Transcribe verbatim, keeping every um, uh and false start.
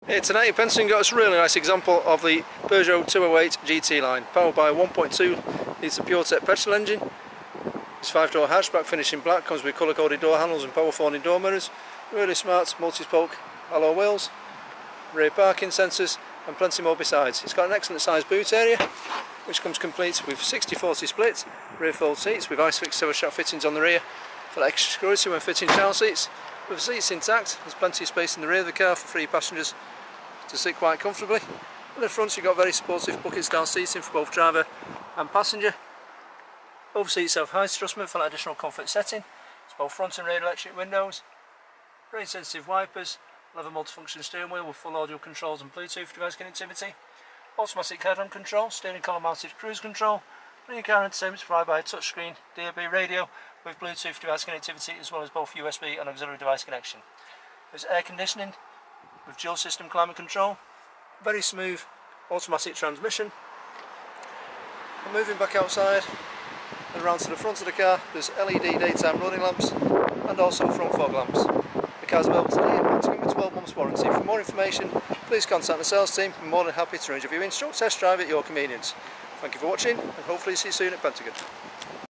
Here tonight in Pentagon got us a really nice example of the Peugeot two oh eight G T line, powered by a one point two litre Puretech petrol engine. It's five door hatchback, finished in black, comes with colour coded door handles and power folding door mirrors, really smart multi-spoke alloy wheels, rear parking sensors and plenty more besides. It's got an excellent sized boot area which comes complete with sixty forty split, rear fold seats with ISOFIX silver strap fittings on the rear for extra security when fitting child seats. With the seats intact, there's plenty of space in the rear of the car for three passengers to sit quite comfortably. In the front you've got very supportive bucket style seating for both driver and passenger. Both seats have high adjustment for that additional comfort setting. It's both front and rear electric windows, rain sensitive wipers, leather multifunction steering wheel with full audio controls and Bluetooth device connectivity, automatic headlamp control, steering column mounted cruise control, rear car entertainment provided by a touchscreen D A B radio with Bluetooth device connectivity as well as both U S B and auxiliary device connection. There's air conditioning with dual system climate control, very smooth automatic transmission. And moving back outside and around to the front of the car, there's L E D daytime running lamps and also front fog lamps. The car's available today and to come with twelve months warranty. For more information, please contact the sales team. I'm more than happy to arrange a viewing, stroke test drive at your convenience. Thank you for watching and hopefully see you soon at Pentagon.